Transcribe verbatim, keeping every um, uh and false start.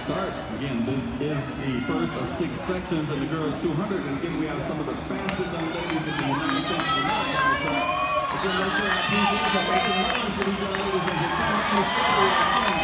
start. Again, this is the first of six sections in the girls two hundred. And again, we have some of the fastest young ladies in the United States of America. Again, let's show our appreciation, make some noise for these young ladies as they come to the